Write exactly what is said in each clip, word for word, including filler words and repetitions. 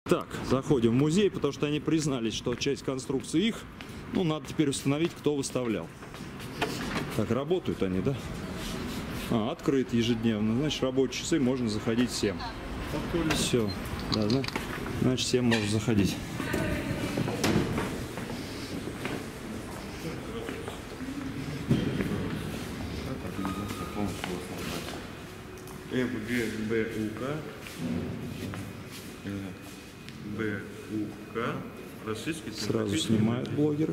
Так, заходим в музей, потому что они признались, что часть конструкции их. Ну, надо теперь установить, кто выставлял. Так, работают они, да? А, открыт ежедневно. Значит, рабочие часы, можно заходить всем. Все, да, да. Значит, всем можно заходить. эф гэ бэ у ка, бэ у ка, российский. Сразу снимают блогеры.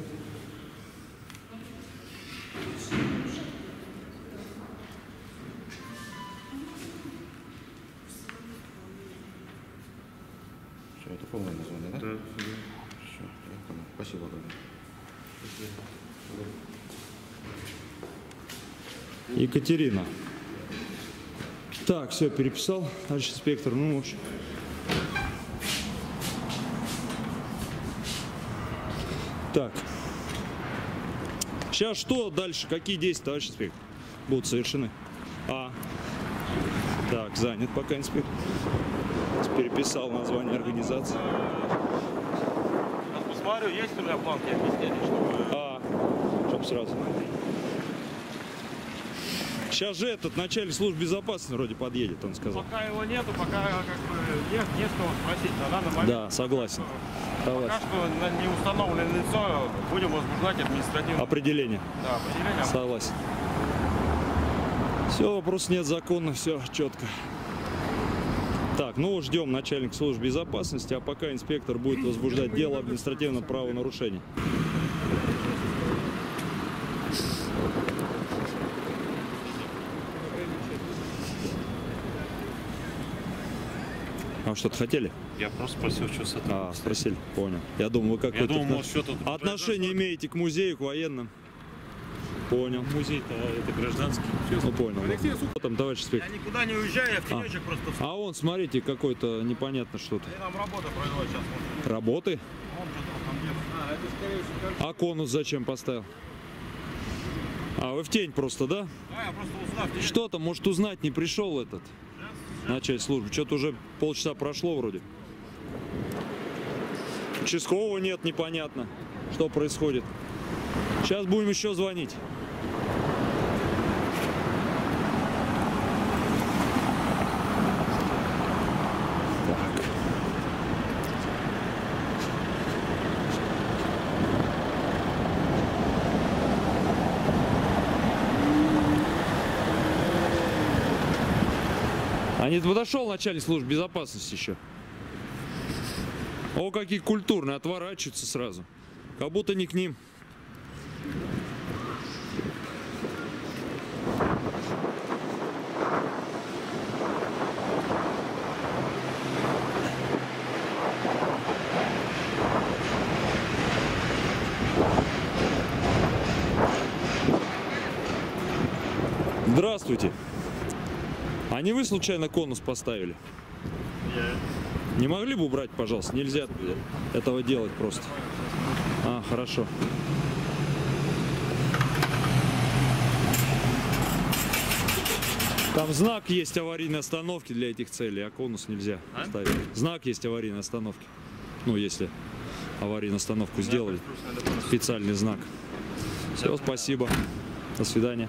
Все, это полное название, да? Да, да. Все, я понял. Спасибо огромное. Екатерина. Так, все, переписал. Товарищ инспектор, ну, в общем. Так. Сейчас что дальше? Какие действия, товарищ инспектор, будут совершены? А. Так, занят пока инспектор. Переписал название организации. Сейчас посмотрю, есть у меня планки объяснения, чтобы... А. Чтоб сразу. Сейчас же этот начальник службы безопасности вроде подъедет, он сказал. Пока его нету, пока как бы нет, нет кого спросить на данный момент. Да, согласен. Пока что не установленное лицо, будем возбуждать административное Определение. Да, определение. Согласен. Все, вопросов нет, законно, все четко. Так, ну ждем начальника службы безопасности, а пока инспектор будет возбуждать дело об административном правонарушении. А что-то хотели? Я просто спросил, что с этим. А, спросили, понял. Я думал, вы какое-то думал, может, что-то отношение имеете к музею, к военным. Понял. Музей-то это гражданский. Ну, понял. Что там, товарищ инспектор? Я никуда не уезжаю, я в тенечек а. просто... А он, смотрите, какой-то непонятно что-то. И нам работа производит сейчас. Вот. Работы? Вон что-то там делает. А, это скорее всего... А конус зачем поставил? А, вы в тень просто, да? Да, я просто узнал. Что-то, может, узнать не пришел этот начальник службы. Что-то уже полчаса прошло вроде. Участкового нет, непонятно, что происходит. Сейчас будем еще звонить. Так. А не подошел начальник службы безопасности еще. О, какие культурные, отворачиваются сразу. Как будто не к ним. Здравствуйте. А не вы случайно конус поставили? Я... Не могли бы убрать, пожалуйста? Нельзя этого делать просто. А, хорошо. Там знак есть аварийной остановки для этих целей, а конус нельзя а? ставить. Знак есть аварийной остановки. Ну, если аварийную остановку сделали. Специальный знак. Все, спасибо. До свидания.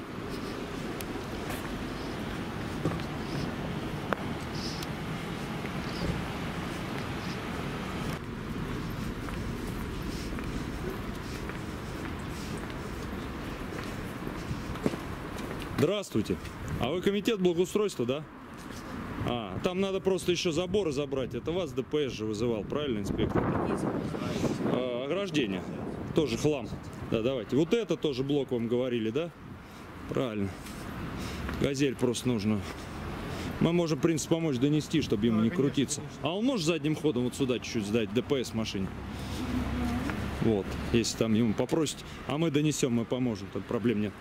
Здравствуйте. А вы комитет благоустройства, да? А, там надо просто еще заборы забрать. Это вас ДПС же вызывал, правильно, инспектор? А, ограждение. Тоже хлам. Да, давайте. Вот это тоже блок вам говорили, да? Правильно. Газель просто нужно. Мы можем, в принципе, помочь донести, чтобы ему не крутиться. А он может задним ходом вот сюда чуть-чуть сдать ДПС в машине? Вот. Если там ему попросить. А мы донесем, мы поможем. Там проблем нет.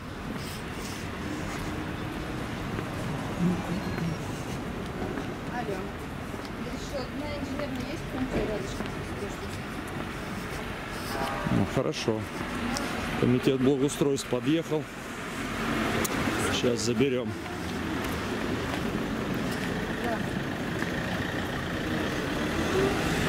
Алло. Еще одна инженерная есть в конце рядышком? Ну, хорошо. Комитет благоустройства подъехал. Сейчас заберем. Да.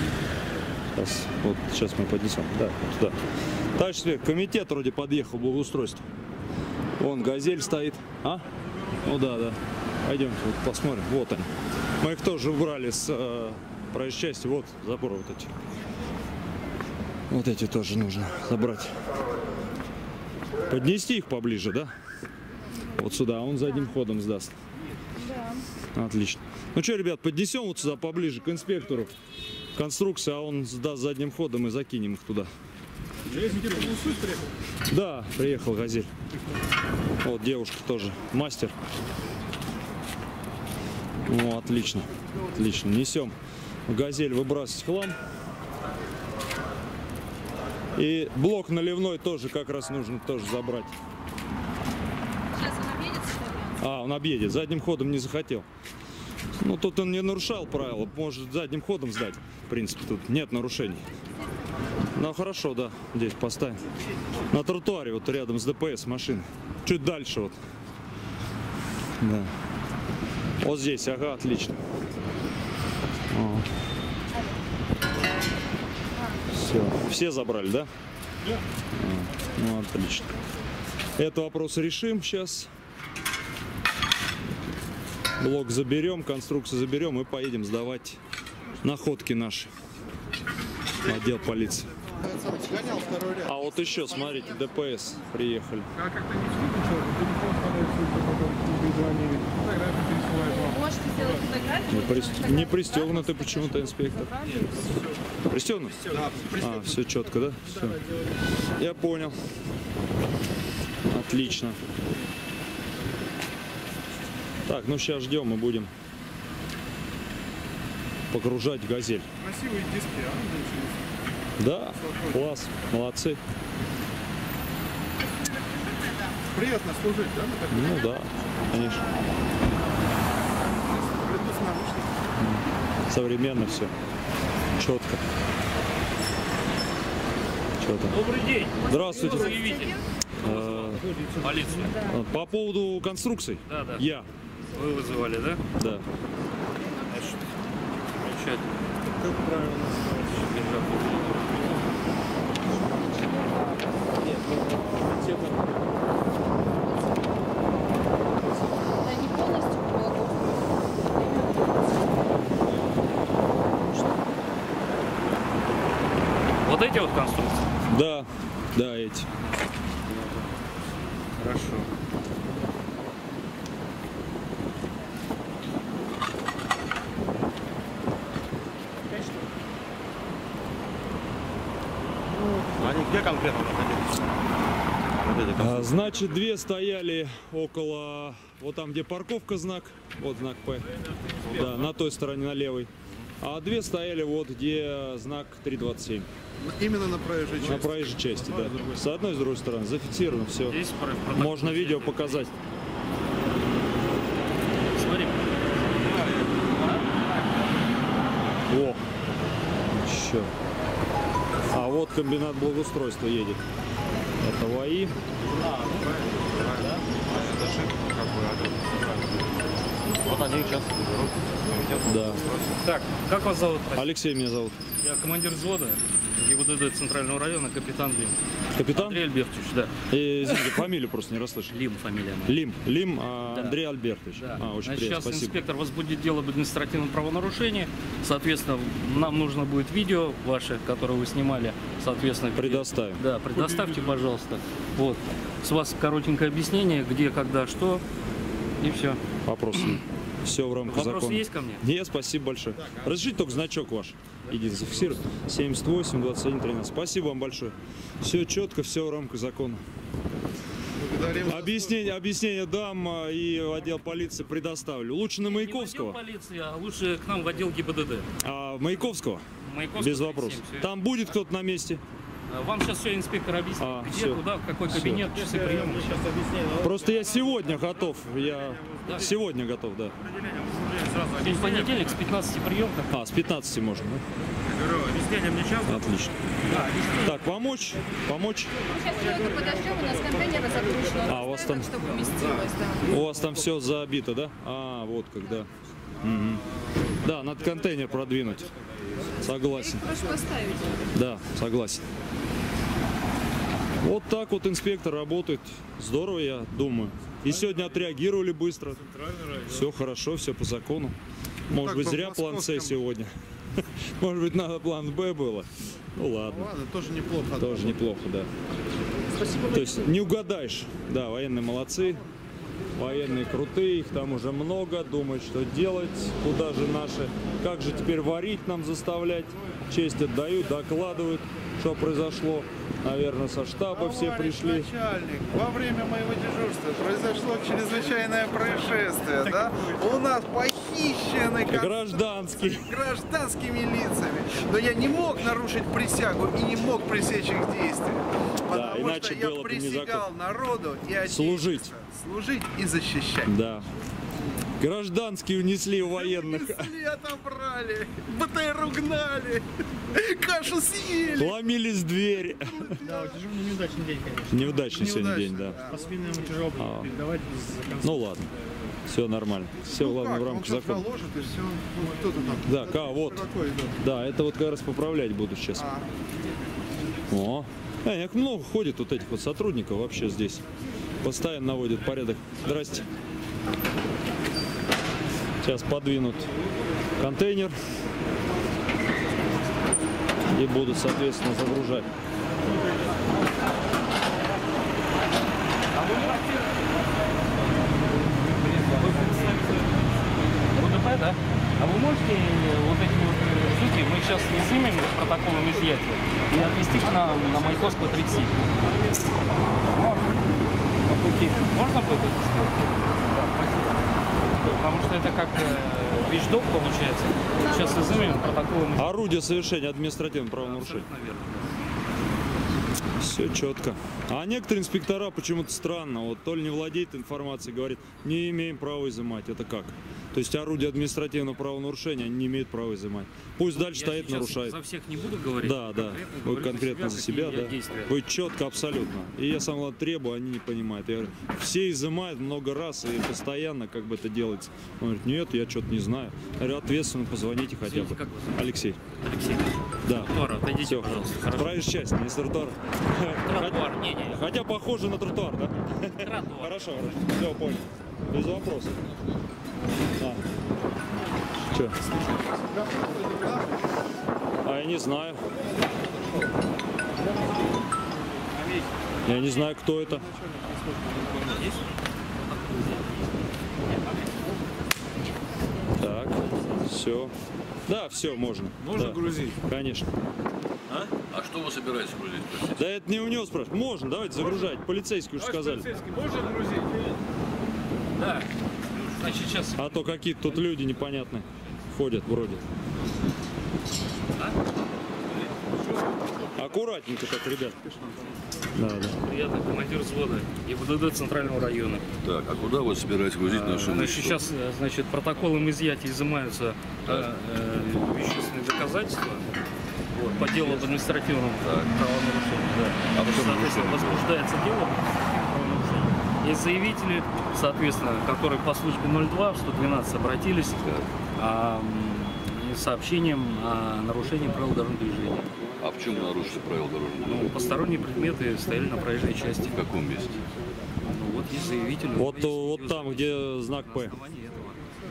Сейчас, вот, сейчас мы поднесем. Да, туда. Товарищ инспектор, комитет вроде подъехал, благоустройство. Вон газель стоит. А? Ну да, да. Пойдемте вот посмотрим. Вот они. Мы их тоже убрали с э, проезжей части. Вот заборы вот эти. Вот эти тоже нужно забрать. Поднести их поближе, да? Вот сюда. Он задним ходом сдаст. Да. Отлично. Ну что, ребят, поднесем вот сюда поближе к инспектору конструкции, а он сдаст задним ходом и закинем их туда. Да, приехал газель. Вот девушка тоже, мастер. Ну, отлично, отлично. Несем в газель выбрасывать хлам. И блок наливной тоже как раз нужно тоже забрать. Сейчас он объедет, что ли? А, он объедет, задним ходом не захотел. Ну, тут он не нарушал правила, может задним ходом сдать. В принципе, тут нет нарушений. Ну, хорошо, да, здесь поставим. На тротуаре, вот рядом с ДПС машины. Чуть дальше вот. Да. Вот здесь, ага, отлично. О. Все, все забрали, да? Да. Ну, отлично. Этот вопрос решим сейчас. Блок заберем, конструкцию заберем и поедем сдавать находки наши в отдел полиции. А вот еще, смотрите, ДПС приехали. Можете сделать фотографию? Не, пристег... не пристегнуты почему-то, инспектор. Пристегнут? А, все четко, да? Все. Я понял. Отлично. Так, ну сейчас ждем и будем погружать газель. Красивые диски, а? Да, класс, молодцы. Приятно служить, да? на таком? Ну да, конечно. Bluetooth наушники. Современно все. Четко. Что там? Добрый день. Здравствуйте. Заявите. Э, Полицию. По поводу конструкций. Да, да. Я. Вы вызывали, да? Да. Значит, замечательно. Как правильно Да, не полностью Вот эти вот конструкции? Да, да, эти. Хорошо. Они где конкретно находились? Вот эти конструкции. А, значит, две стояли около, вот там, где парковка, знак, вот знак П, да, на той стороне, на левой. А две стояли вот, где знак три двадцать семь, Именно на проезжей части. на проезжей части, да. С одной и с другой стороны, зафиксировано все. Здесь про- протокол. Можно видео показать. Смотри. О, еще. А вот комбинат благоустройства едет. Это ВАИ. Вот они сейчас берут. Да. Так, как вас зовут? Алексей меня зовут. Я командир взвода ГИБДД Центрального района, капитан Лим. Капитан? Андрей Альбертович, да. Э, извините, фамилию просто не расслышал. Лим фамилия моя. Лим. Лим а, Да. Андрей Альбертович. Да. А, очень Значит, приятно, сейчас спасибо. инспектор возбудит дело об административном правонарушении. Соответственно, нам нужно будет видео ваше, которое вы снимали. Соответственно, где- Предоставим. Да, предоставьте, пожалуйста. Вот. С вас коротенькое объяснение, где, когда, что. И все. Вопросы. Все в рамках Вопросы закона. есть ко мне? Нет, спасибо большое. Разрешите только значок ваш. Идите, зафиксируй. семьдесят восемь двадцать один тринадцать. Спасибо вам большое. Все четко, все в рамках закона. Благодарим за Объяснение, объяснение дам а, и в отдел полиции предоставлю. Лучше на Не в Маяковского. отдел полиции, а лучше к нам в отдел ГИБДД. А, Маяковского? Маяковского Без вопросов. тридцать семь, всё. Там будет кто-то на месте? Вам сейчас все инспектор объяснит, А, где, всё. куда, в какой Всё. кабинет, часы приема. Просто я сегодня готов. Я сегодня готов, да. День понедельник с пятнадцати приемка. А, с пятнадцати можно, да? Отлично. Так, помочь? Помочь? Сейчас человека подождем, у нас контейнеры загружены. А, у вас там- Чтобы уместилось, да. У вас там все забито, да? А, вот когда. Мгм. Да, надо контейнер продвинуть. Согласен. Их проще поставить. Да, согласен. Вот так вот инспектор работает. Здорово, я думаю. И сегодня отреагировали быстро. Все хорошо, все по закону. Может так, быть, по зря план С московскому. сегодня. Может быть, надо план Б было. Ну ладно, Ладно, тоже неплохо. тоже неплохо, да. То есть не угадаешь. Да, военные молодцы. Военные крутые, их там уже много, думают, что делать, куда же наши, как же теперь варить нам заставлять, честь отдают, докладывают, что произошло, наверное, со штаба все Товарищ пришли. начальник, во время моего дежурства произошло чрезвычайное происшествие, да? У нас похищены кон- Гражданский. гражданскими лицами. Но я не мог нарушить присягу и не мог пресечь их действия. Потому иначе что я было бы присягал незаконно. народу и отечеству. Служить. Служить и защищать. Да. Гражданские унесли у военных. Унесли, отобрали, БТР угнали, кашу съели. Ломились в двери. Да, тяжелый неудачный день, конечно. Неудачный сегодня день, да. Неудачно, По свинному тяжело А. передавать без конца. Ну ладно. Все нормально. Все, Ну главное, как, в он рамках сейчас закона. наложит и все. Ну, кто-то там. Да, ка, вот. Такой, да. Да, это вот как раз поправлять буду сейчас. А. О, э, их много ходит вот этих вот сотрудников вообще здесь. Постоянно наводят порядок. Здрасте. Сейчас подвинут контейнер и будут, соответственно, загружать. УДП, да? А вы можете вот эти вот э, штуки, мы сейчас не снимем с протоколом изъятия, и отвезти к нам на Маяковского тридцать семь? По пути. Можно будет это сделать? Да, спасибо. Потому что это как э, вещдок получается. Сейчас изымем протоколом изъятия. Орудие совершения административного правонарушения. Абсолютно верно. Все четко. А некоторые инспектора почему-то странно. Вот то ли не владеет информацией, говорит, не имеем права изымать. Это как? То есть орудие административного правонарушения они не имеют права изымать. Пусть дальше Я стоит, сейчас нарушает. за всех не буду говорить. Да, да. Вы говорю конкретно за себя, какие да. действия. Вы четко, абсолютно. И я сам главное требую, они не понимают. Я говорю, все изымают много раз и постоянно как бы это делается. Он говорит, нет, я что-то не знаю. Я говорю, ответственно позвоните хотя бы. Извините, как вас? Алексей. Алексей, Да. тротуар, отойдите, Все, пожалуйста. Хорошо. проезжая часть, не с тротуара. Тротуар, не, не, Хотя похоже на тротуар, да? тротуар. Хорошо, все, понял. Без вопросов. А. Че? А я не знаю. Я не знаю, кто это. Так, все. Да, все, можно. Можно Да. грузить? Конечно. А? А что вы собираетесь грузить, простите? Да это не у него спрашивать. Можно, давайте загружать. Полицейские уже сказали. Можно грузить? Да. Значит, сейчас А то какие-то тут люди непонятные ходят вроде. Аккуратненько так, ребят. Да, да. приятно, командир взвода ГИБДД Центрального района. Так, а куда вы собираетесь грузить наше Значит, имущество? сейчас, э, значит, протоколом изъятия изымаются э, э, вещественные доказательства вот, по делу об административном правонарушении. Да. А в чем Соответственно, нарушение? возбуждается дело об административном правонарушении. Есть заявители, соответственно, которые по службе ноль два в сто двенадцать обратились а, м, с сообщением о нарушении правил дорожного движения. А в чем нарушили правила дорожного Ну, движения? посторонние предметы стояли на проезжей части. В каком месте? Ну, вот есть заявитель. Вот, есть вот видеозапись. там, где знак На П. основании этого.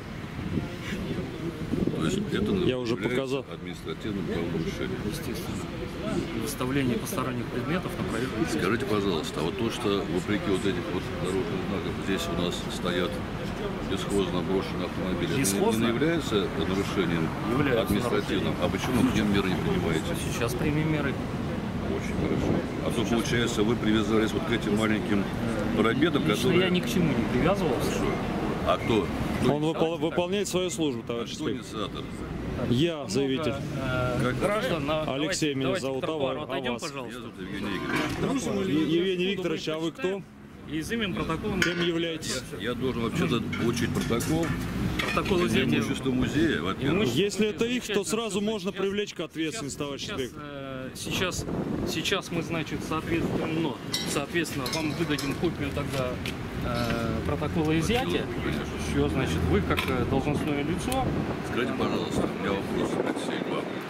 То есть это Я уже является показал. административным правонарушением. Естественно. Выставление посторонних предметов на проезжую часть. Скажите, пожалуйста, а вот то, что вопреки вот этих вот дорожных знаков здесь у нас стоят бесхозно брошенные автомобили, это не- Бесхозно? не является нарушением Является административным? А почему к ним меры не принимаете? Сейчас примем меры. Очень хорошо. А то, получается, вы привязались вот к этим маленьким парабедам, Лично которые... я ни к чему не привязывался. А кто? кто Он выпол- выполняет свою службу, а товарищ кто инспектор. инициатор? Я заявитель. Много, э, граждан, на- Алексей давайте- меня давайте зовут, к тротуару а отойдем, вас? Я пожалуйста. зовут Евгений Игоревич. Е- Евгений Викторович, а вы кто? И изымем протокол. Кем являетесь? Я должен вообще-то получить протокол Протокол на изъятия. имущество музея, во-первых. Имущество- Если это их, то Замечательно, сразу что можно сейчас- привлечь к ответственности, сейчас- товарищ сейчас, инспектор. э, Сейчас, сейчас мы, значит, соответственно, соответственно, вам выдадим копию тогда э, протокола изъятия. Все, значит, вы как э, должностное лицо. Скажите, пожалуйста, у меня вопрос, Алексей, к вам.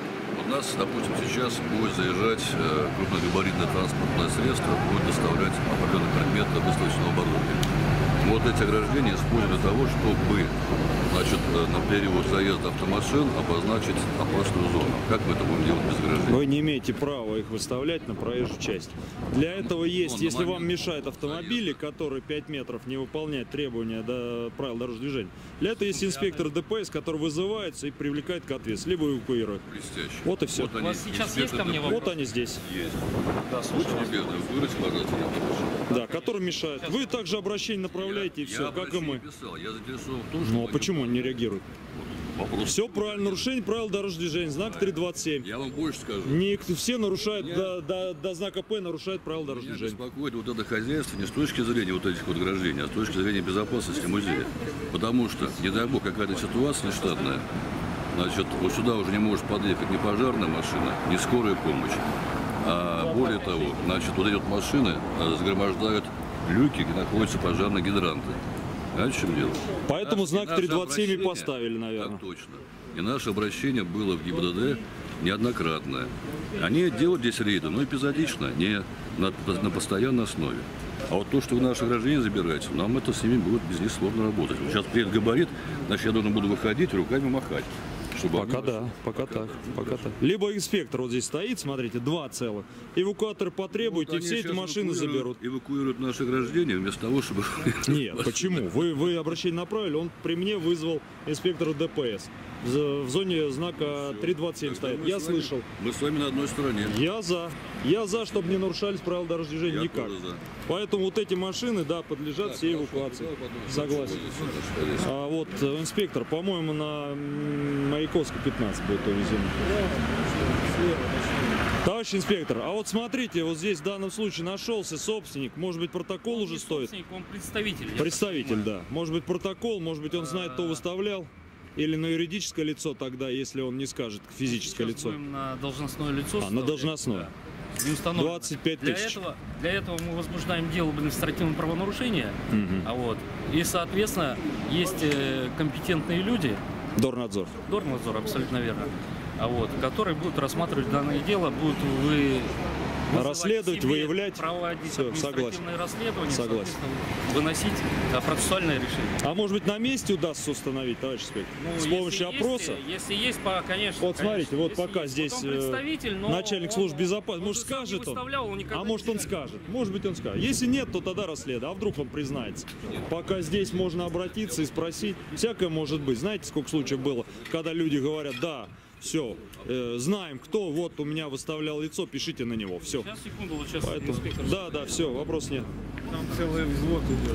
нас, допустим, сейчас будет заезжать э, крупногабаритное транспортное средство, будет доставлять определенный предмет выставочного оборудования. Вот эти ограждения используют для того, чтобы, значит, на период заезда автомашин обозначить опасную зону. Как мы это будем делать без ограждений? Вы не имеете права их выставлять на проезжую часть. Для этого есть, ну, если момент вам мешают автомобили, которые пять метров не выполняют требования до правил дорожного движения, для этого есть инспектор ДПС, который вызывается и привлекает к ответственности, либо эвакуирует. Блестяще. Вот и все. Вот У они, вас сейчас есть ко мне инспектор вопрос? Вот они здесь. Есть. Да, слушаю вас. Очень любезно, выразить, пожалуйста, я напишу. Да, которые мешают. Вы также обращение направляете и все, Я как и мы. писал. Я заинтересован в том, что... Ну а почему он не реагирует? Вопрос. Все правильно, нарушение правил дорожного движения, знак три двадцать семь. Я вам больше скажу. Не все нарушают, до, до, до знака П нарушают правила дорожного Меня движения. беспокоит вот это хозяйство не с точки зрения вот этих вот ограждений, а с точки зрения безопасности музея. Потому что, не дай бог, какая-то ситуация нештатная, значит, вот сюда уже не может подъехать ни пожарная машина, ни скорая помощь. А более того, значит, вот эти вот машины а, загромождают люки, где находятся пожарные гидранты. Знаете, в чем дело? Поэтому Наш- знак наше три двадцать семь и обращение- поставили, наверное. Так точно. И наше обращение было в ГИБДД неоднократное. Они делают здесь рейды, но эпизодично, не на, на постоянной основе. А вот то, что вы наши граждане забираете, нам это с ними будет без них сложно работать. Вот сейчас приедет габарит, значит, я должен буду выходить, руками махать. Чтобы Пока они- да, пока так, пока так. Либо инспектор вот здесь стоит, смотрите, два целых. Эвакуаторы потребуете, Вот и они все эти сейчас машины заберут. эвакуируют- Эвакуируют наши граждане вместо того, чтобы... Нет, почему? Вы, вы обращение направили, он при мне вызвал инспектора ДПС. В, в зоне знака три двадцать семь стоит. Мы Я с вами- слышал. Мы с вами на одной стороне. Я за. Я за, чтобы не нарушались правила дорожного движения Я никак. тоже за. Поэтому вот эти машины, да, подлежат всей эвакуации. Согласен. А вот э, инспектор, по-моему, на м, Маяковской пятнадцать будет увезен. Товарищ инспектор, а вот смотрите, вот здесь в данном случае нашелся собственник. Может быть, протокол Он уже не стоит? собственник, он представитель. я Представитель, так понимаю. да. Может быть, протокол, может быть, он знает, кто выставлял. Или на юридическое лицо тогда, если он не скажет, физическое Сейчас лицо. будем на должностное лицо. А, на составлять. должностное. Да. Не установлено. двадцать пять Для тысяч. этого, для этого мы возбуждаем дело об административном правонарушении. А вот, и, соответственно, есть э, компетентные люди, Дорнадзор. Дорнадзор, абсолютно верно, а вот, которые будут рассматривать данное дело, будут вы вызывать Расследовать, к себе, выявлять. проводить Всё, административные согласен. расследования, Согласен. соответственно, выносить а, процессуальное решение. А может быть, на месте удастся установить, товарищ инспектор? Ну, С если помощью есть, опроса? Если есть, по, конечно. Вот смотрите, конечно, вот если пока есть. здесь Вот он э, представитель, но начальник службы он- безопасности, он может же сам не скажет он, выставлял, он никогда а не может он выставлял. скажет, может быть он скажет. Если нет, то тогда расследуй, а вдруг он признается. Пока здесь можно обратиться и спросить, всякое может быть. Знаете, сколько случаев было, когда люди говорят, да, все, э, знаем кто, вот у меня выставлял лицо, пишите на него, все. Сейчас, секунду, вот сейчас Поэтому, инспектор. да, да, все, вопрос нет. Там целый взвод идет.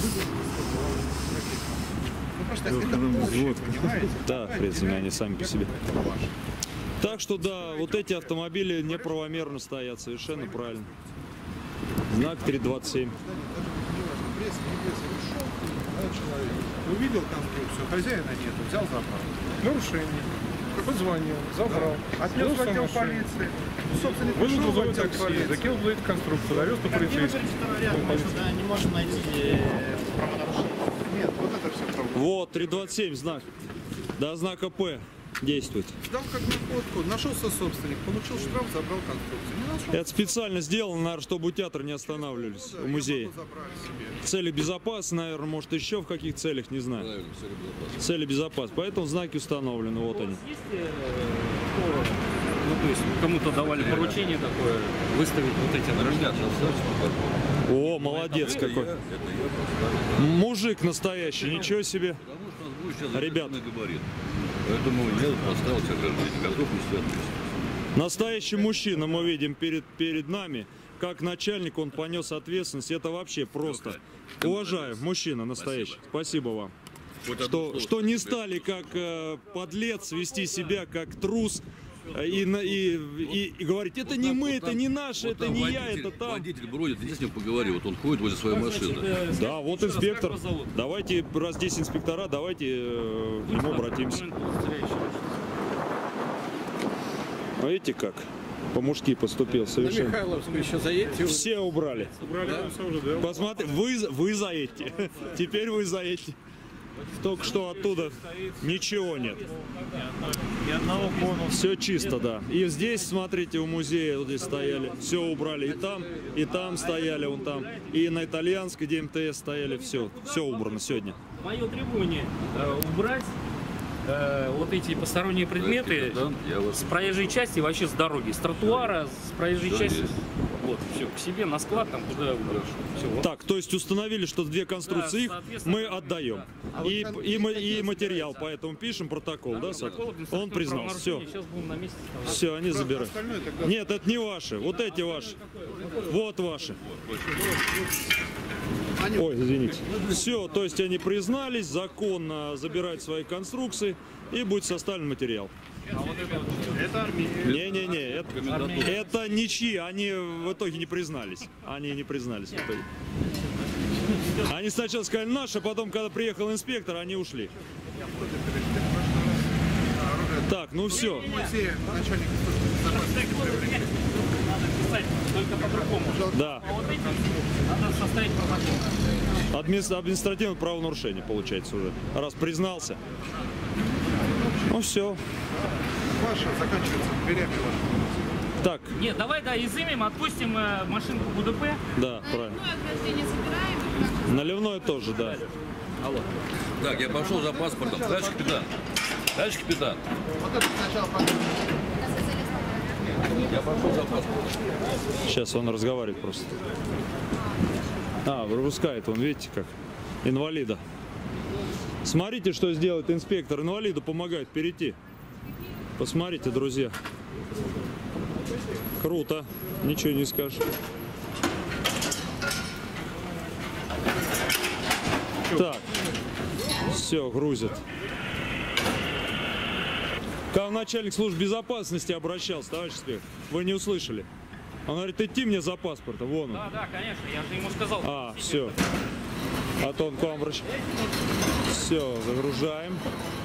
Ну, просто это помощь, понимаете? Да, в принципе, они сами по себе. Так что да, вот эти автомобили неправомерно стоят, совершенно правильно. Знак три двадцать семь. Пресс, не пресс, пришел, да, человек, увидел конструкцию, хозяина нету, взял забрал. Нарушение. Позвонил, забрал. Отнес в Отнес отдел машину. полиции. Собственник Вызвал пришел в грузовой отдел такси, полиции. закинул в эту конструкцию, довез до полицейских. не можем найти правонарушение. Нет, вот это все проблема. Вот, три двадцать семь знак. До знака П действует. Дал как находку, нашелся собственник, получил штраф, забрал конструкцию. Не нашел, Это специально сделано, наверное, чтобы у театра не останавливались, у музея. забрали себе. Цели безопасности, наверное, может еще в каких целях, не знаю. Правильно, все безопасно. Цели безопасности. Поэтому знаки установлены, вот они. Есть, э, кто, ну, то есть кому-то давали поручение такое, выставить вот эти Ребят, О, молодец какой. Это я просто... Мужик настоящий, ничего себе. Потому что у нас будет сейчас Ребят. законный габарит. Поэтому я поставил тебя гражданин, готов нести ответственность. Настоящий мужчина мы видим перед, перед нами. Как начальник он понес ответственность. Это вообще просто. Уважаю, мужчина настоящий. Спасибо вам. Хоть одно Что, слово что не тебе. стали как э, подлец вести себя как трус э, и, на- и, и, и говорить, это Вот не там- мы, вот это там- не наше, вот это там не я, водитель- это там. Водитель бродит, иди с ним поговори, вот он ходит возле своей машины. Да, вот Еще раз, как инспектор. вас зовут? Давайте, раз здесь инспектора, давайте э, к нему обратимся. Видите как? По-мужски поступил совершенно. Михайловскую еще заедьте. Все убрали. Убрали все уже, да? Посмотри, вы, вы заедьте. Теперь вы заедьте. Только что оттуда ничего нет. Все чисто, да. И здесь, смотрите, у музея вот здесь стояли, все убрали. И там, и там стояли, вон там. И на итальянской, где эм тэ эс стояли, все. Все убрано сегодня. Мое требование э, убрать э, вот эти посторонние предметы с проезжей части, вообще с дороги, с тротуара, с проезжей Всё части. есть. Вот, все, к себе на склад, там куда убрать. Все, вот. Так, то есть установили, что две конструкции Да, их соответственно, мы отдаем. И, и, ма- и материал, поэтому пишем протокол, да, Сад? Он признался. Все. Сейчас будем на месте. Все, они забирают. Остальное тогда Нет, это не ваши. Вот эти ваши. Вот ваши. Ой, извините. Все, то есть они признались, законно забирают свои конструкции и будет составлен материал. Не-не-не, это, это ничьи, они в итоге не признались. Они не признались в итоге. Они сначала сказали наши, а потом, когда приехал инспектор, они ушли. Так, ну все. музея начальник службы безопасности привлекли. Надо писать только по-другому. Да. А вот этим надо составить протокол. Администра- Административное правонарушение получается уже. Раз признался. Ну все. Ваша заканчивается дверями ваша. Так, Нет, давай, да, изымем, отпустим э, машинку в УДП. да, правильно. Ну, ограждение собираем. и как? Наливное тоже, да. Так, я пошел за паспортом. Товарищ капитан. Товарищ капитан. Вот это сначала паспорт. Я пошел за паспортом. Сейчас он разговаривает просто. А, выпускает он, видите, как инвалида. Смотрите, что сделает инспектор. Инвалиду помогает перейти. Посмотрите, друзья. Круто. Ничего не скажешь. Так. Все, грузят. К вам начальник службы безопасности обращался, товарищ инспектор. Вы не услышали. Он говорит, идти мне за паспортом. Вон он. Да, да, конечно, я же ему сказал. А, все. А то он к вам обращается. Все, загружаем.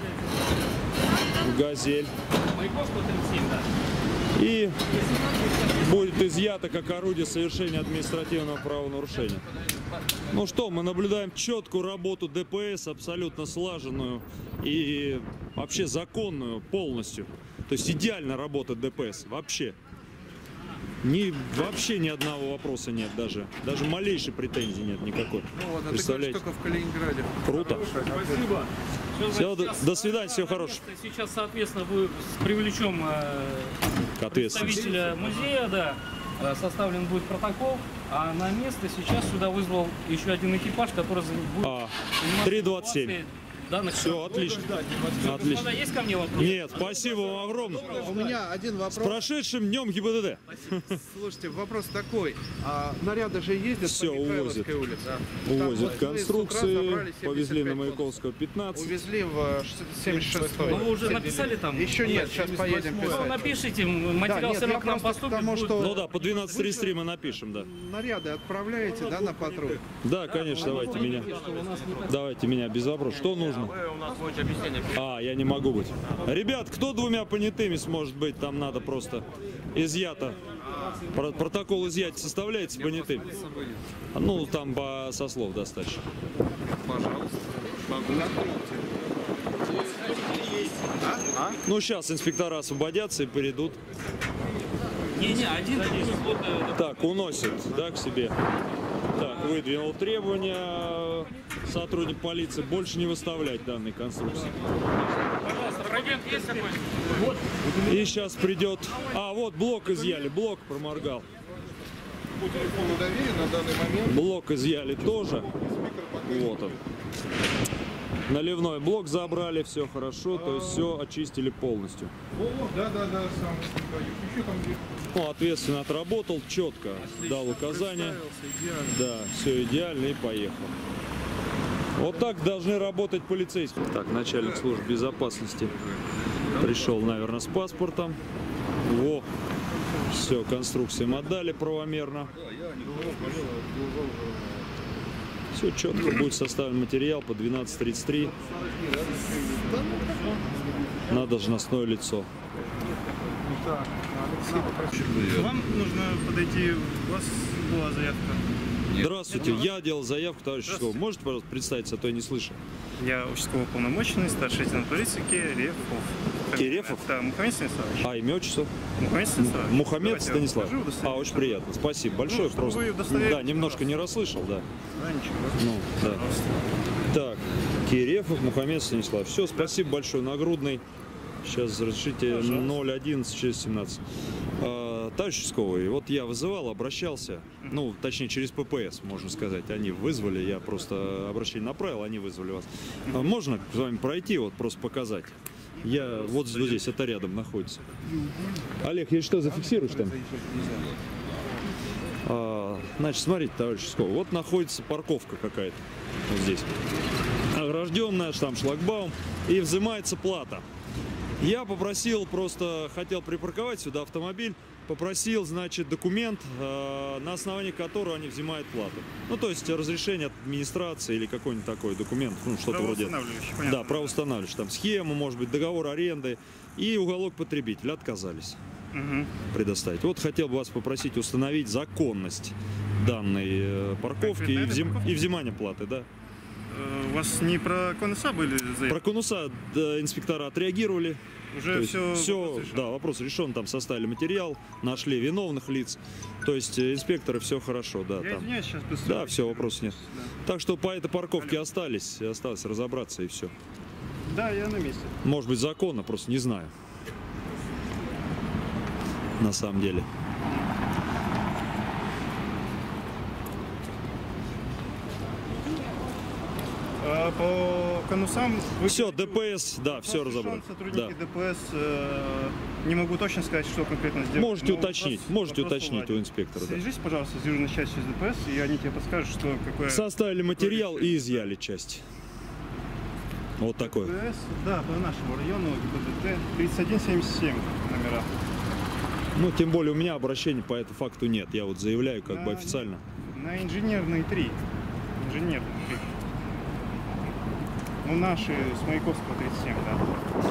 В газель. Маяковского тридцать семь, да. И будет изъято как орудие совершения административного правонарушения. Ну что, мы наблюдаем четкую работу дэ пэ эс, абсолютно слаженную и вообще законную полностью. То есть идеально работает дэ пэ эс, вообще. Ни, вообще ни одного вопроса нет даже. Даже малейшей претензии нет никакой. Ну ладно, ты Представляете? только в Калининграде. Круто. Спасибо. Всё, до, до свидания, всего хорошего. Сейчас, соответственно, вы привлечем э, К ответственности. представителя музея, да. Э, Составлен будет протокол, а на место сейчас сюда вызвал еще один экипаж, который за- будет А, заниматься три двадцать семь. эвакуацией данных. Все, отлично. Господа, Отлично. есть ко мне вопрос? Нет, спасибо вам огромное. У меня один С вопрос. прошедшим днем гэ бэ дэ дэ. Слушайте, вопрос такой. А, наряды же ездят Всё, по Михайловской увозят. улице. Там Увозят вот вы с утра конструкции, забрали повезли на семьдесят пять Маяковского пятнадцать. Увезли в семьдесят шестой. Ну, вы уже написали там? Еще нет, сейчас поедем Ну, писать. напишите, материал нет, все равно я к нам просто к поступит. тому, будет. что- Ну да, по двенадцать тридцать три мы напишем, да. Наряды отправляете, да, на патруль? Да, конечно, давайте меня. Давайте меня, без вопросов. Что нужно? Вы у нас будете объяснение. А, я не могу быть. Ребят, кто двумя понятыми сможет быть? Там надо просто изъято. Про- Протокол изъятия составляется понятым? Ну, там по, со слов достаточно. Ну, сейчас инспектора освободятся и перейдут. Не-не, один вот, э, Так, уносит, да, к себе. Так, выдвинул требования сотрудник полиции больше не выставлять данной конструкции. пожалуйста, фрагмент есть какой-то? Вот. И сейчас придет... А, вот блок изъяли, блок проморгал. По телефону доверия на данный момент. Блок изъяли тоже. Вот он. Наливной блок забрали, все хорошо, то есть все очистили полностью. Да, да, да, сам. Еще там где. Ну, ответственно отработал, четко дал указания. Да, все идеально и поехал. Вот так должны работать полицейские. Так, начальник службы безопасности пришел, наверное, с паспортом. Во, все, конструкциям отдали правомерно. Все четко, будет составлен материал по двенадцать тридцать три на должностное лицо. Вам нужно подойти, у вас была заявка Нет. Здравствуйте, я делал заявку, товарищ участковый. Можете, пожалуйста, представиться, а то я не слышу. Я участковый полномоченный, старший лейтенант полиции Кирефов. Кирефов? Да, Мухаммед Станиславович. А, имя, отчество? Мухаммед Станиславович. Мухаммед Давайте я Станислав. покажу удостоверение. А, очень приятно. Спасибо большое. Ну, чтобы просто. вы удостоверили, Да, немножко не расслышал, да. Да, ничего. Ну, да. Пожалуйста. Так, Кирефов Мухаммед Станислав. Все, спасибо большое. Нагрудный. Сейчас разрешите ноль одиннадцать шесть семнадцать. А, товарищ участковый, вот я вызывал, обращался, ну, точнее, через ППС, можно сказать. Они вызвали, я просто обращение направил, они вызвали вас. А можно с вами пройти, вот просто показать? Я вот здесь, это рядом находится. Олег, если что, зафиксируешь там? А, значит, смотрите, товарищ участковый, вот находится парковка какая-то, вот здесь. Огражденная, там шлагбаум, и взимается плата. Я попросил, просто хотел припарковать сюда автомобиль, попросил, значит, документ, э, на основании которого они взимают плату. Ну, то есть разрешение от администрации или какой-нибудь такой документ, ну, что-то вроде... Правоустанавливающий, понятно. Да, правоустанавливающий, там схему, может быть, договор аренды и уголок потребителя. Отказались Угу. предоставить. Вот хотел бы вас попросить установить законность данной э, парковки и, взим... и взимания платы, да. У вас не про конуса были заявки? Про конуса, да, инспектора отреагировали. Уже все, все, вопрос решен. да, вопрос решен, там составили материал, нашли виновных лиц, то есть э, инспекторы, все хорошо, да. Я там. извиняюсь, сейчас быстро. Да, все, вопросов нет. Да. Так что по этой парковке остались, осталось разобраться и все. Да, я на месте. Может быть, законно, просто не знаю. На самом деле. А по конусам... вы- Все, ДПС, да, все Вопрос решен. разобрали. Сотрудники Да. ДПС, э, не могу точно сказать, что конкретно сделать. Можете но уточнить, вопрос- можете вопрос уточнить уладим. у инспектора. Да. Свяжись, пожалуйста, с дежурной частью из ДПС, и они тебе подскажут, что какое... Составили материал и изъяли часть. Вот такой. ДПС, да, по нашему району, ГИБДД, тридцать один семьдесят семь номера. Ну, тем более у меня обращений по этому факту нет. Я вот заявляю как На- бы официально. На инженерный три. Инженерный три. Ну, наши с Маяковского тридцать семь, да.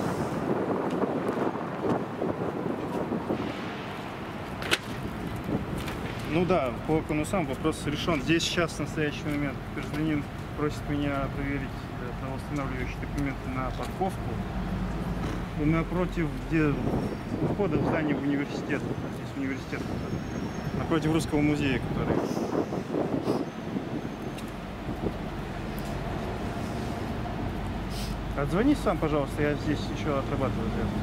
Ну да, по конусам вопрос решен. Здесь сейчас в настоящий момент гражданин просит меня проверить э, правоустанавливающие документы на парковку. И напротив, где входа в здание в университет. Здесь университет. Напротив Русского музея, который... Отзвонись сам, пожалуйста, я здесь еще отрабатываю заявку.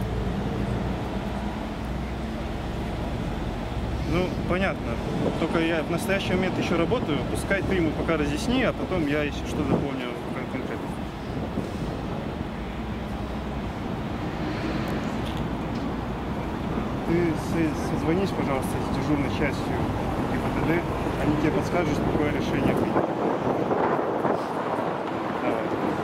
Ну, понятно. Только я в настоящий момент еще работаю. Пускай ты ему пока разъясни, а потом я, если что, дополню кон- конкретно. Ты с- созвонись, пожалуйста, с дежурной частью ГИБДД. Они тебе подскажут, какое решение принято. Давай.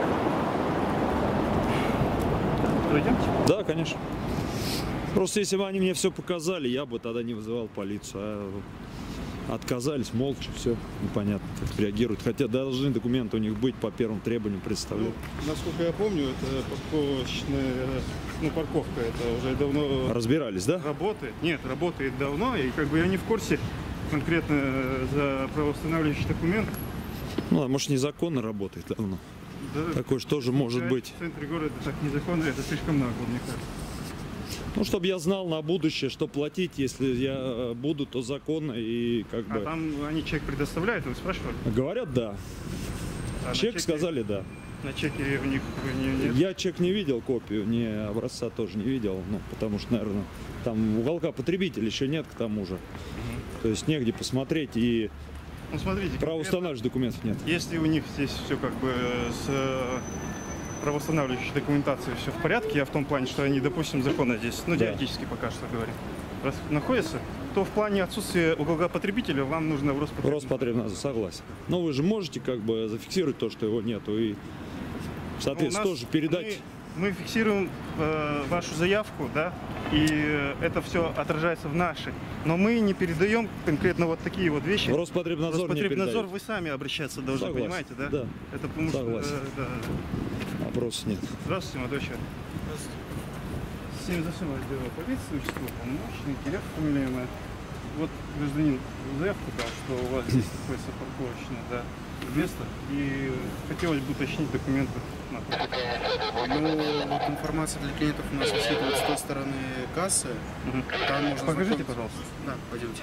Пройдемте? Да, конечно. Просто если бы они мне все показали, я бы тогда не вызывал полицию. А отказались, молча, все непонятно, как реагируют. Хотя должны документы у них быть по первым требованиям представлять. Насколько я помню, это парковочная, ну, парковка, это уже давно Разбирались, да? работает. Нет, работает давно, и как бы я не в курсе конкретно за правоустанавливающий документ. Ну, а может, незаконно работает давно. Да, Такое же тоже может да, быть. В центре города так незаконно, это слишком нагло, мне кажется. Ну, чтобы я знал на будущее, что платить, если я буду, то законно и как А бы... там они чек предоставляют, вы спрашивали? Говорят, да. А на Чек чеке- сказали, да. На чеке у них не, нет. Я чек не видел, копию, не образца тоже не видел, ну, потому что, наверное, там уголка потребителя еще нет к тому же. То есть негде посмотреть и Ну, смотрите, правоустанавливающих документов нет. если у них здесь все как бы с э, правоустанавливающей документацией все в порядке, я в том плане, что они, допустим, законно здесь, ну, Да. теоретически пока что говорим, раз находятся, то в плане отсутствия уголка потребителя вам нужно в Роспотребнадзор. Роспотребнадзор, согласен. Но вы же можете как бы зафиксировать то, что его нету, и, соответственно, Ну, у нас тоже передать. Мы, мы фиксируем э, вашу заявку, да, и э, это все отражается в нашей. Но мы не передаем конкретно вот такие вот вещи. Роспотребнадзор не Роспотребнадзор передает. вы сами обращаться должны, Согласен. понимаете, да? Да. Это потому Согласен. что... э, да, да. Вопросов нет. Здравствуйте, молодой человек. семьдесят восемь отдела полиции, участковый полномочный, Кирефов, фамилия моя. вот гражданин заявку дал, что у вас здесь находится парковочное, да, место, и хотелось бы уточнить документы на парковку. Ну, вот информация для клиентов у нас висит вот с той стороны кассы. Мгм. Там можно Покажите, знакомиться. пожалуйста. Да, пойдемте.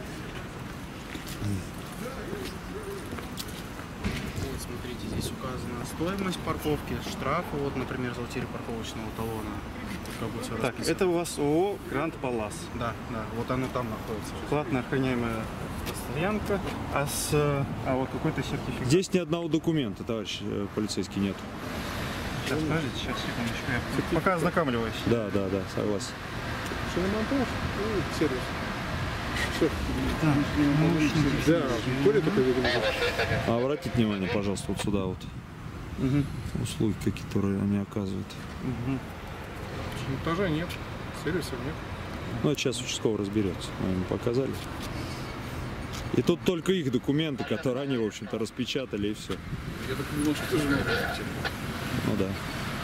Вот, смотрите, здесь указана стоимость парковки, штрафы, вот, например, за утерю парковочного талона. Как бы всё Так, расписано. это у вас ООО «Гранд Палас». Да, да, вот оно там находится. Платно охраняемая стоянка, а, с, а вот какой-то сертификат. Здесь ни одного документа, товарищ э, полицейский, нет. Сейчас, подождите, сейчас, секундочку. Я пока ознакомливаюсь. Да, да, да, согласен. Шиномонтаж и сервис. Все. Да, Да, были такое видно? А обратите внимание, пожалуйста, вот сюда вот. Мгм. Услуги, которые они оказывают. Мгм. Шиномонтажа нет, сервисов нет. Ну, это сейчас участковый разберется. Мы ему показали. И тут только их документы, которые они, в общем-то, распечатали, и все. Я так понимаю, что тоже надо. Ну да.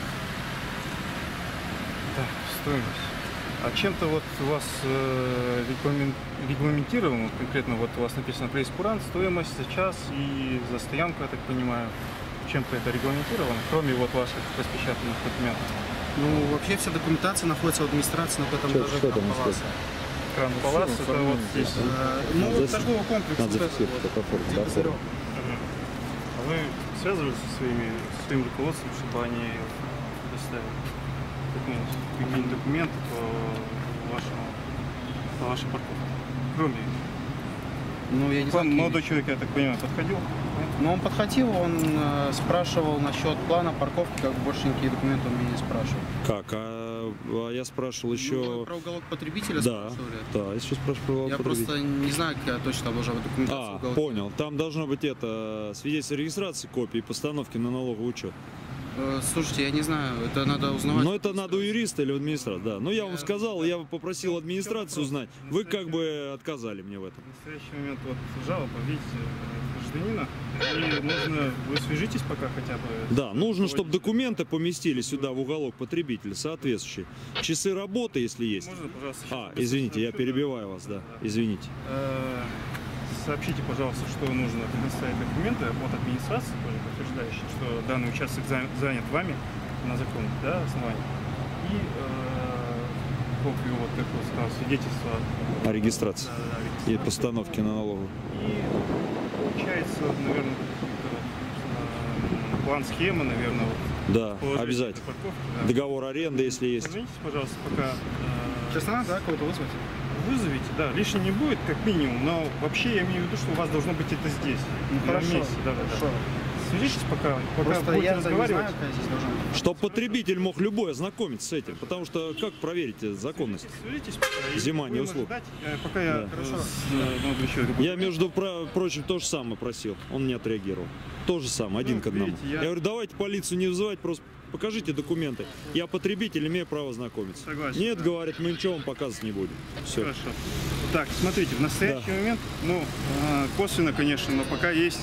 Так, стоимость. А чем-то вот у вас э, регламен- регламентировано, конкретно вот у вас написано прейскурант, стоимость за час и за стоянку, я так понимаю, чем-то это регламентировано, кроме вот ваших распечатанных документов? Ну, вообще вся документация находится в администрации на пятом Что- этаже что там Гранд Паласа. Кран Палас, это вот здесь. Э, Ну, Надо вот торговый комплекс. надо вот зафиксировать этот это оформить, вот, да, Козырёв. А вы связывались со своими, со своим руководством, чтобы они доставили документы, какие-нибудь документы по вашему, по вашей парковке? Кроме Ну, я не к вам знаю, молодой человек, я так понимаю, подходил? Но он подходил, он э, спрашивал насчет плана парковки, как бы больше никакие документы он меня не спрашивал. Как? А, а я спрашивал Ну, еще... про уголок потребителя Да, спрашивали. да, я сейчас спрашивал. Я просто не знаю, какая точно там должна быть документация в А, уголке. понял. Там должно быть это свидетельство о регистрации, копии постановки на налоговый учет. Э, Слушайте, я не знаю, это надо узнавать. Но это надо у юриста или у администратора, да. Но я вам сказал, я попросил администрацию узнать. Вы как бы отказали мне в этом. В настоящий момент вот жалоба, видите, гражданина, и нужно, вы свяжитесь пока хотя бы. Да, нужно, чтобы документы поместили сюда в уголок потребителя соответствующие. Часы работы, если есть. Можно, пожалуйста, А, сейчас извините, я напишу, да? перебиваю вас, да. Извините. Э, Сообщите, пожалуйста, что нужно предоставить документы от администрации, тоже подтверждающие, что данный участок за- занят вами на законных, да, основании. И э, копию, вот, как вы сказали, свидетельства О регистрации да, да, и регистрации. постановке на налоговую. И получается, наверное, какой-то, э, план схемы, наверное, вот, Да, положение обязательно. этой парковки, да. Договор аренды, если есть. Позвоните, пожалуйста, пока. э, Сейчас надо, да, кого-то вызвать? Вызовите, да, лишнего не будет, как минимум, но вообще я имею в виду, что у вас должно быть это здесь. Ну, на хорошо, месте, да, да, да. хорошо. Свяжитесь пока, пока Просто будете я не разговаривать. знаю, какая здесь должна быть. Чтобы потребитель мог любой ознакомиться с этим. Потому что как проверить законность? Свяжитесь пока, и Взимание будем услуг. ожидать, э, пока я Да. э, с э, молодым человеком. Я, между про- прочим, то же самое просил. Он не отреагировал. То же самое, один Ну, к одному. видите, я- Я говорю, давайте полицию не вызывать, просто покажите документы. Я потребитель, имею право знакомиться. Согласен, Нет, да. говорит, мы ничего вам показывать не будем. Все. Хорошо. Так, смотрите, в настоящий момент, ну, э, косвенно, конечно, но пока есть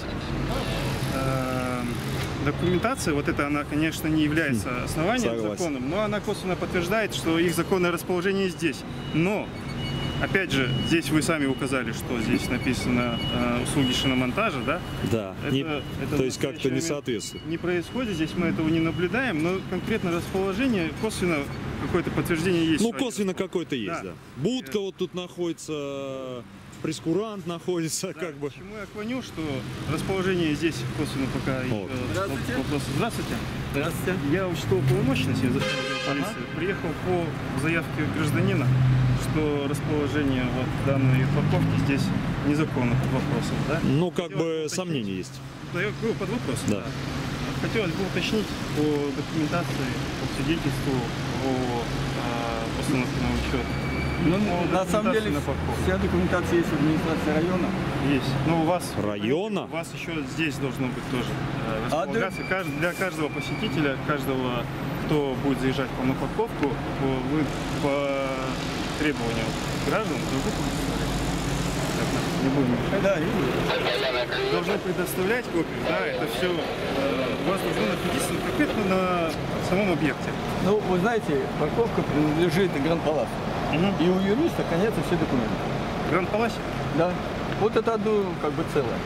э, документация, вот это она, конечно, не является основанием Согласен. законом, но она косвенно подтверждает, что их законное расположение здесь. Но, опять же, здесь вы сами указали, что здесь написано э, услуги шиномонтажа, да? Да. Это- Не- это то в есть как-то настоящий не момент соответствует. Не происходит, здесь мы этого не наблюдаем, но конкретно расположение косвенно какое-то подтверждение есть. Ну, что они косвенно какой-то есть, Да. да. Будка вот тут находится, прескурант находится, Да, как бы. К чему я клоню, что расположение здесь косвенно пока еще Вот. Здравствуйте. Вопрос. Здравствуйте. Здравствуйте. Я участковый полномочный Северо-Западной полиции. Приехал по заявке гражданина, что расположение вот данной парковки здесь незаконно под вопросом. Да? Ну, как Хотелось бы уточнить. сомнения есть. Да, я говорю, под вопросом. Да. Хотелось бы уточнить по документации, по свидетельству о а, постановке на учет. Ну, По на самом документации деле, на парковку. вся документация есть в администрации района. Есть. Но у вас Района? У вас еще здесь должно быть тоже э, А, располагаться. Кажд- Для каждого посетителя, каждого, кто будет заезжать к вам на парковку, то вы по требованию граждан должны предоставлять. Не будем мешать. Да, видно. Должны предоставлять копию. Да, это все у вас должно находиться конкретно на самом объекте. Ну, вы знаете, парковка принадлежит Гранд Палас. И у юриста, конечно, все документы. Гранд Паласе? Да. Вот это одно как бы целое.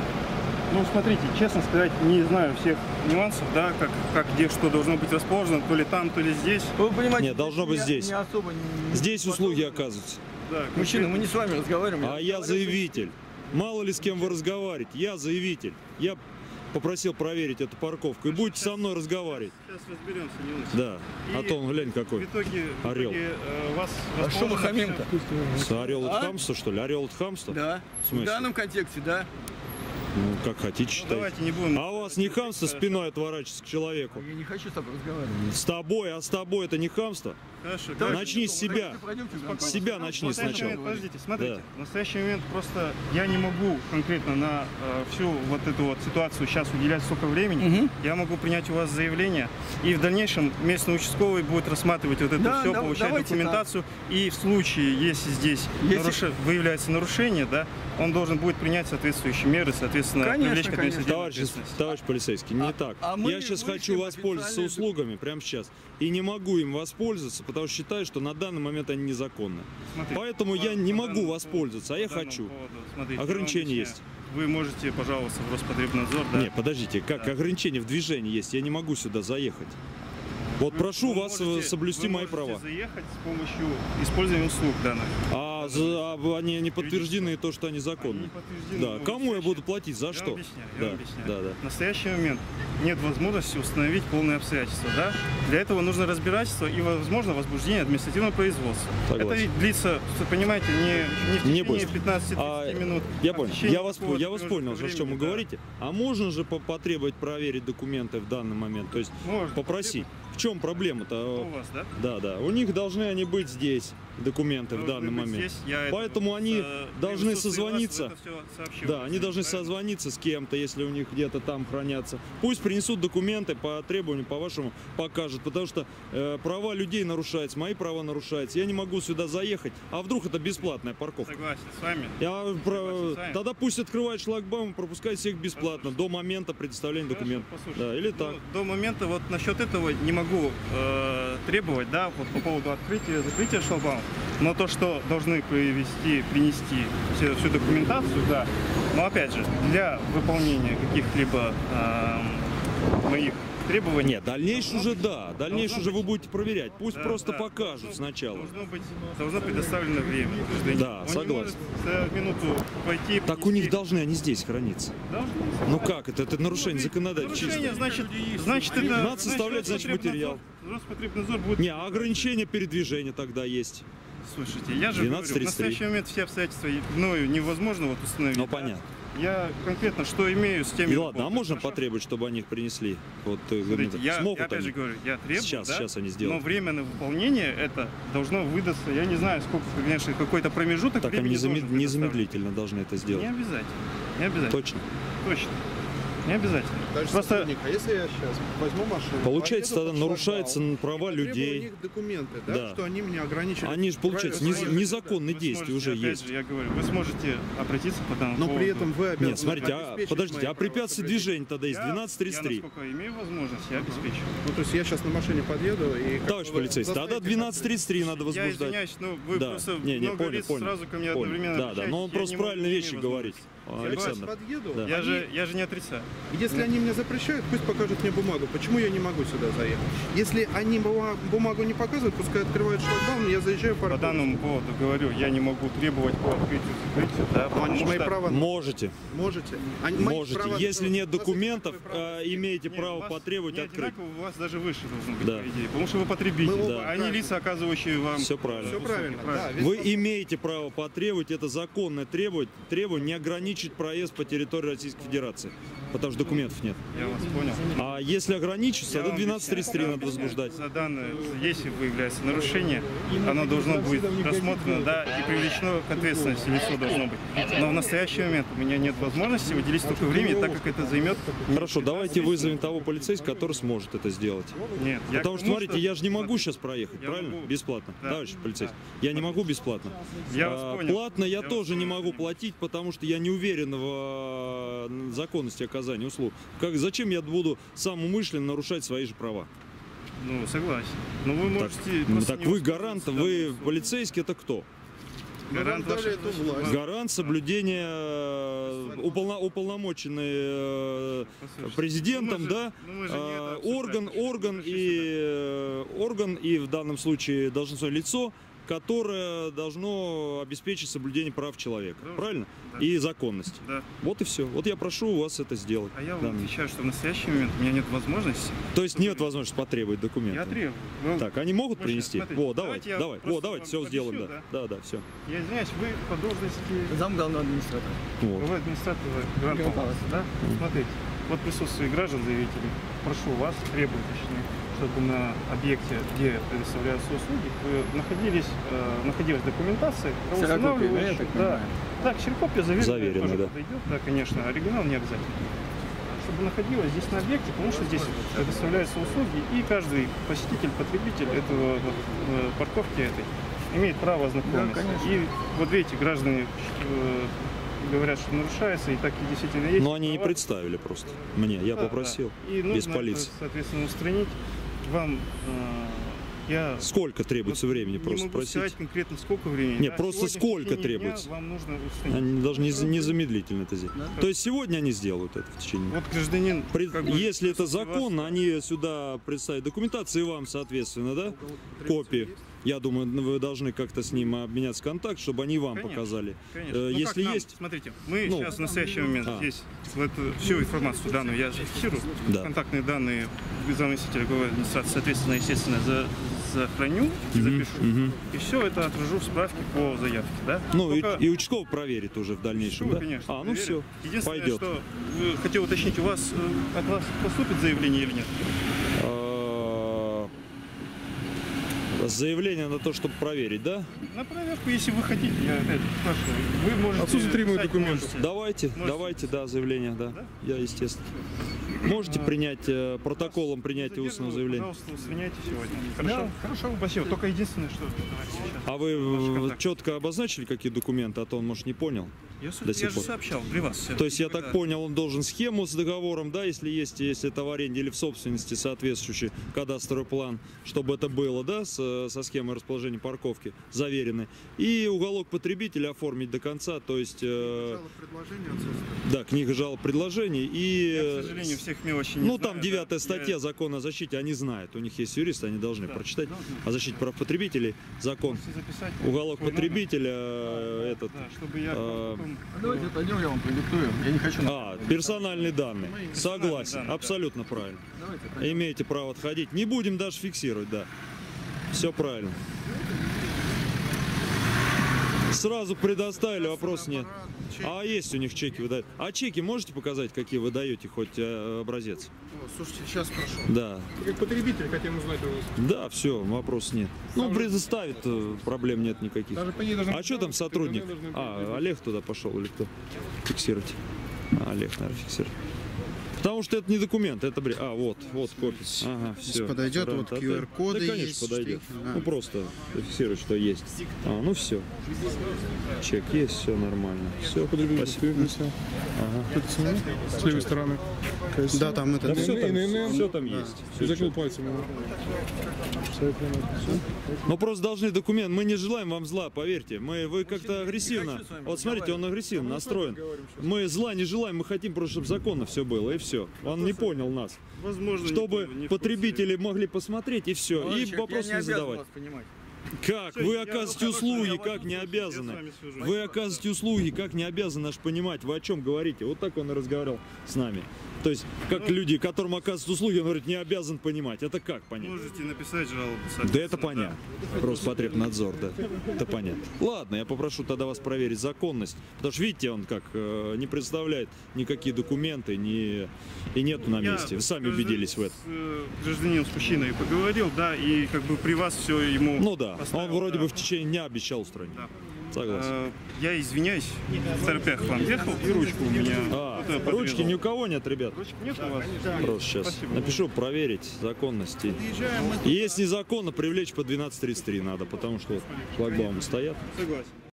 Ну, смотрите, честно сказать, не знаю всех нюансов, да, как, как где что должно быть расположено, то ли там, то ли здесь. Вы понимаете, Нет, должно быть не, здесь. Не особо, не, Здесь услуги оказываются. Да, мужчина, мы не с вами разговариваем. А я заявитель. Мало ли с кем вы разговариваете. Я заявитель. Я попросил проверить эту парковку. И будете со мной разговаривать. Сейчас разберемся, не лучше. Да. А то он, глянь, какой. В итоге, орел. В итоге, э, вас а что мы хамим-то? Орел а? от хамства, что ли? Орел от хамства? Да. В смысле? В данном контексте, да. Ну, как хотите, считайте. Ну, давайте не будем. А у вас не хамство спиной отворачиваться к человеку? Я не хочу с тобой разговаривать. С тобой, а с тобой это не хамство? Хорошо, да, начни с себя. Пойдемте, с себя начни сначала. Момент, подождите, смотрите. Да. В настоящий момент просто я не могу конкретно на э, всю вот эту вот ситуацию сейчас уделять столько времени. Угу. Я могу принять у вас заявление, и в дальнейшем местный участковый будет рассматривать вот это да, все, да, получать документацию. Так. И в случае, если здесь если... наруш... выявляется нарушение, да, он должен будет принять соответствующие меры, соответственно, привлечь к административной товарищ, товарищ полицейский, не а, так. А я сейчас хочу воспользоваться услугами прямо сейчас. И не могу им воспользоваться, потому что считаю, что на данный момент они незаконны. Смотрите, поэтому я не могу воспользоваться, а я по хочу. Поводу, смотрите, ограничения есть. Вы можете пожаловаться в Роспотребнадзор, да? Нет, подождите, как да. ограничение в движении есть, я не могу сюда заехать. Вот вы, прошу вы вас можете, соблюсти вы мои права. Заехать с помощью использования услуг данных. А, за, а они не подтверждены то, что они законны. Они да. Кому я буду платить? За я что? Объясняю, да. я объясняю. Да, да. В настоящий момент нет возможности установить полные обстоятельства. Да? Для этого нужно разбирательство и, возможно, возбуждение административного производства. Согласен. Это длится, понимаете, не, не в течение пятнадцати-тридцати а, минут. Я а понял. Я вас, я вас понял, за что вы да. говорите. А можно же потребовать проверить документы в данный момент? То есть можно попросить. В чем проблема-то? У вас, да? Да, да. У них должны они быть здесь, документы должны в данный момент. Здесь. Я Поэтому они с, должны созвониться. Сообщил, да, они должны правильно? созвониться с кем-то, если у них где-то там хранятся. Пусть принесут документы по требованию, по вашему покажут, потому что э, права людей нарушаются, мои права нарушаются. Я не могу сюда заехать, а вдруг это бесплатная парковка? Согласен с вами. Я про... с вами. Тогда пусть открывает шлагбаум и пропускает всех бесплатно Послушайте. до момента предоставления документов. Да, или так. Ну, до момента вот насчет этого не могу э, требовать, да, вот по поводу открытия, закрытия шлагбаума. Но то, что должны привести, принести всю, всю документацию, да. Но опять же, для выполнения каких-либо э, моих требований. Нет, дальнейшее уже да. Дальнейшее уже быть, вы будете проверять. Пусть да, просто да, покажут должно, сначала. Должно быть, должно предоставлено время. Да, Он согласен. Не может за минуту пойти. Так принести... у них должны они здесь храниться. Должны. Ну как это? Это нарушение законодательства. Нарушение, значит, значит, это, надо составлять, значит, материал. Роспотребнадзор будет... Не, ограничение передвижения тогда есть. Слушайте, я же говорю, в настоящий момент все обстоятельства мною невозможно вот установить. Ну понятно. Я конкретно что имею с теми... И ладно, а можно потребовать, чтобы они их принесли? Вот, смотрите, я, смогут я опять они? же говорю, я требую, сейчас, да, сейчас они сделают. но время на выполнение это должно выдаться, я не знаю, сколько, конечно, какой-то промежуток так времени они должен незамедлительно должны это сделать. Не обязательно, не обязательно. Точно? Точно. Не обязательно. Даже Просто... А если я сейчас возьму машину, получается, тогда нарушаются права и людей. У них документы, да, да. что они меня ограничили. Они же, получается, нез... незаконные вы действия сможете, уже опять есть. же, я говорю, вы сможете обратиться по данному Но поводу. при этом вы обязаны. Нет, смотрите, а, подождите, а препятствия движения тогда есть двенадцать тридцать три. Я, насколько имею возможность, я обеспечу. Ну, то есть я сейчас на машине подъеду и... Товарищ полицейский, тогда двенадцать тридцать три надо возбуждать. Я извиняюсь, но вы да. просто не, не, много понял, лиц понял, сразу ко мне понял. одновременно Да, да, но он просто правильные вещи говорит. Александр. Подъеду, да. я, же, я же не отрицаю. Если они мне запрещают, пусть покажут мне бумагу. Почему я не могу сюда заехать? Если они бумагу не показывают, пускай открывают шлагбаум, я заезжаю по По данному поводу говорю, я не могу требовать по открытию, закрытию. Да, они же мои что... права... Можете. Можете. Они, Можете. Права... Если нет документов, права... э, имеете нет, право потребовать открыть. У вас даже выше должно быть, да. по идее, потому что вы потребитель. Мы да. Они лица, оказывающие вам... Все правильно. Все правильно. Да, вы вопрос... имеете право потребовать, это законное требовать, требовать не ограничить проезд по территории Российской Федерации, потому что документов нет. Я вас понял. А если ограничиться, то двенадцать тридцать три надо возбуждать. За данное, если выявляется нарушение, оно должно быть рассмотрено, да, и привлечено к ответственности лицо должно быть. Но в настоящий момент у меня нет возможности выделить столько времени, так как это займет... Хорошо, давайте вызовем того полицейского, который сможет это сделать. Нет, потому что, смотрите, я же не могу сейчас проехать, я правильно? могу. Бесплатно. Да. Товарищ полицейский, я не могу бесплатно. Я вас а, понял. Платно я, я тоже не могу платить, потому что я не уверен в законности оказания услуг. Как, зачем я буду сам умышленно нарушать свои же права? Ну, согласен. Но вы можете... Так, так вы гарант, вы полицейский, это кто? Гарант Вам дали вашей эту власть. Гарант соблюдения э, уполно- уполномоченный э, президентом, Ну, мы же- да, ну, мы же не э, это обсуждаем. орган, орган и э, орган и в данном случае должностное лицо, которое должно обеспечить соблюдение прав человека, Да. правильно? Да. И законность. Да. Вот и все. Вот я прошу у вас это сделать. А я Да. вам отвечаю, что в настоящий момент у меня нет возможности. То есть нет возможности потребовать документы. Я требую. Ну, Так, они могут Слушай, принести? смотрите, Во, давайте, давайте я давай, просто во, давайте, вам все объясню, сделаем, да. Да, да, все. Я извиняюсь, вы по должности Зам главного администратора. Вот. главы администратора Гранд-Паласа, да? Смотрите, вот в присутствии граждан, заявителей, прошу вас, требую, точнее, чтобы на объекте, где предоставляются услуги, вы находились, э, находилась документация, Ксерокопия, да, я так да. понимаю? Да, ксерокопия заверенная, Заверенная, тоже да. подойдет, да, конечно, оригинал не обязательно. Чтобы находилась здесь на объекте, потому что здесь предоставляются услуги, и каждый посетитель, потребитель этого вот, э, парковки этой имеет право ознакомиться. Да, конечно. И вот видите, граждане э, говорят, что нарушается, и так и действительно есть. Но они не права. представили просто мне, я Да, попросил, да. И без нужно полиции. это, соответственно, устранить. Вам э, я Сколько требуется вот времени, не просто могу спросить? сказать конкретно сколько времени. Не, Да, просто сегодня в сколько течение требуется? дня вам нужно устранить. Они должны нез- незамедлительно это сделать. Да. То есть сегодня они сделают это в течение дня. Вот гражданин, При- как бы, Если это присутствие вас- законно, они сюда представят документацию и вам, соответственно, да, копии. Я думаю, вы должны как-то с ним обменяться контакт, чтобы они вам Конечно, показали. Конечно. Э, Ну, как Если нам? есть, Смотрите, мы Ну, сейчас в настоящий момент а. здесь вот эту всю информацию данную я зафиксирую. Да. Контактные данные заместителя главы администрации, соответственно, естественно, за, сохраню, запишу. мгм. И все это отражу в справке по заявке, да? ну и, Только- и участковый проверит уже в дальнейшем, Что, да? конечно, А, ну проверю. все, Единственное, пойдет. что э, хотел уточнить, у вас э, от вас поступит заявление или нет? А, Заявление на то, чтобы проверить, да? На проверку, если вы хотите, я опять спрашиваю. Вы можете... Отсутствие требуемых писать, документов. можете. Давайте, Можете. давайте, да, заявление, да. Да? Я, естественно. Можете принять э, протоколом принятия устного заявления? Пожалуйста, устраняйте сегодня. Хорошо? Да, хорошо. Спасибо. Только единственное, что... давайте сейчас. А вы Ваши э, контакты. четко обозначили, какие документы, а то он, может, не понял? Я, с- до я сих же пор. сообщал при вас. всё. То есть, я Да. так понял, он должен схему с договором, да, если есть, если это в аренде или в собственности, соответствующий кадастровый план, чтобы это было, да, с- со схемой расположения парковки, заверенной. И уголок потребителя оформить до конца, то есть, э, Предложение отсутствует. да, книга жалоб предложений и... Я, э, к сожалению, всех мелочей не Ну, знаю, там да. девятая Я- статья закона о защите, они знают, у них есть юристы, они должны Да, прочитать. должны. О защите прав потребителей, закон, Можете записать уголок свой номер. потребителя, э, этот, Да, чтобы я а, потом- Давайте пойдем, я вам продиктую. Я не хочу... а, персональные данные. Согласен, данные, да. абсолютно правильно. Давайте пойдем. Имеете право отходить. Не будем даже фиксировать, да. Все правильно. Сразу предоставили, вопрос нет. А есть у них чеки выдают. А чеки можете показать, какие вы даете, хоть э, образец? О, слушайте, сейчас прошу. Да. Как потребитель хотим узнать у вас. Да, все, вопрос нет. Ну, предоставит, э, проблем нет никаких. Даже по ней должны А что там сотрудник? должны быть. А, Олег туда пошел или кто? Фиксировать. А, Олег, наверное, фиксировать. Потому что это не документ, это бред. А, вот, вот копия. Ага, Здесь все. подойдет, вот ку эр коды Да, конечно, есть, подойдет. штрихи, да. Ну, просто зафиксировать, что есть. А, ну все. Чек есть, все нормально. Все, спасибо. Ага. С левой стороны. Да, там это... Да все там, ННН. все там есть. Всё Закрыл четко. пальцем. Мы просто должны документ. Мы не желаем вам зла, поверьте. Мы, вы как-то агрессивно. Вот смотрите, он агрессивно настроен. Мы зла не желаем, мы хотим просто, чтобы законно все было, и все. Он не понял нас. Возможно, Чтобы не- не в потребители могли посмотреть, и все. И Мальчик, вопрос я не обязан задавать. вас понимать. Как? Всё, Вы я- оказываете ну, хорошо, услуги, я вас как не услышал, я с обязаны. вами свяжусь. Вы оказываете услуги, как не обязаны аж понимать, вы о чем говорите. Вот так он и разговаривал с нами. То есть, как Ну, люди, которым оказывают услуги, он говорит, не обязан понимать. Это как понять? Можете написать жалобу. Да соответственно, это понятно. Роспотребнадзор, да. Это понятно. Ладно, я попрошу тогда вас проверить законность. Потому что видите, он как э, не представляет никакие документы, ни, и нету на Я месте. Вы сами граждан- убедились в этом. С э, гражданином, с мужчиной поговорил, да, и как бы при вас все ему... Ну да, он поставил, вроде да. бы в течение дня обещал устранить. Да. Согласен. Э, Я извиняюсь, в торопях к вам ехал, и ручку у меня... А, вот это ручки подрезал. ни у кого нет, ребят? Ручек нет у вас? Просто сейчас Спасибо. напишу проверить законности. И если незаконно, привлечь по двенадцать тридцать три надо, потому что шлагбаумы стоят. Согласен.